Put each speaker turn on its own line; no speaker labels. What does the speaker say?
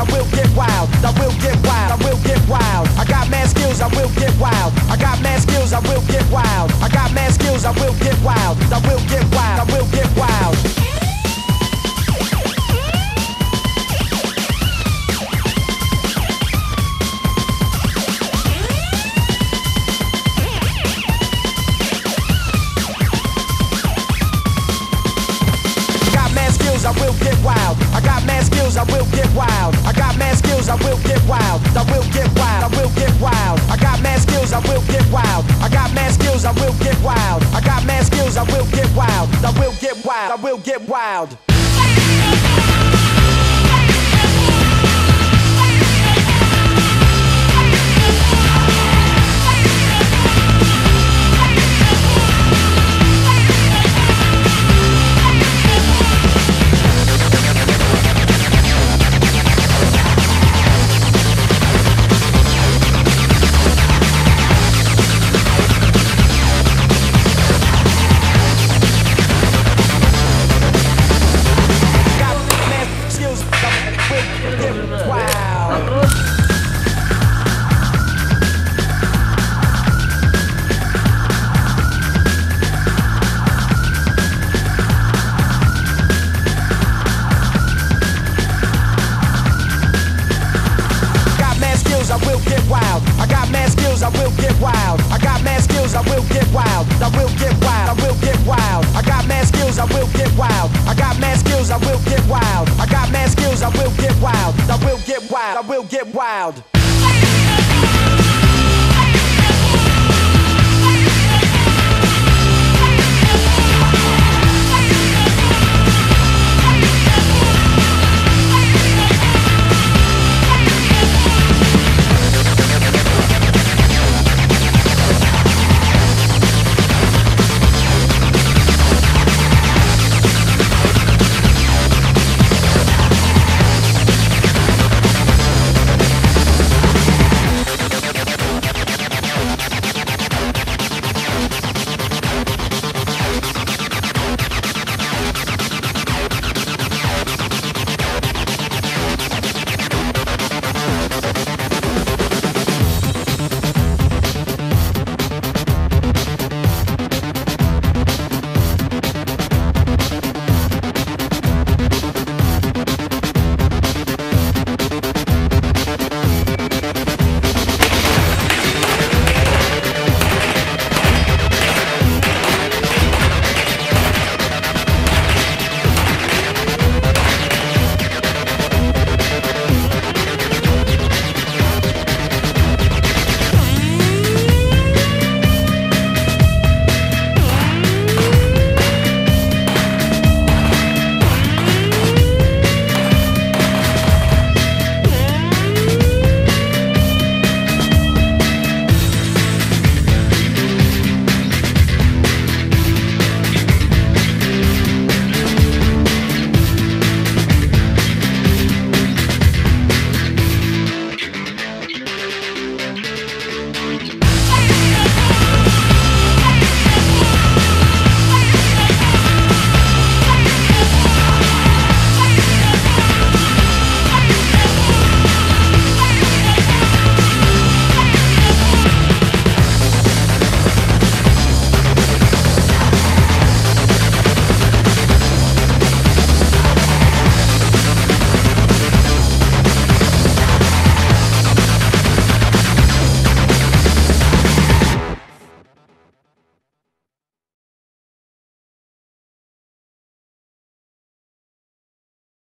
I will get wild. I will get wild. I will get wild. I got mad skills, I will get wild. I got mad skills, I will get wild. I got mad skills, I will get wild. I will get wild. I will get wild. I will get wild. I got mad skills, I will get wild. I got mad skills, I will get wild. I will get wild. I will get wild. I got mad skills, I will get wild. I got mad skills, I will get wild. I got mad skills, I will get wild. I will get wild. I will get wild. I will get wild. I got mad skills, I will get wild. I got mad skills, I will get wild. I will get wild. I will get wild. I got mad skills, I will get wild. I got mad skills, I will get wild. I got mad skills, I will get wild. I will get wild. I will get wild.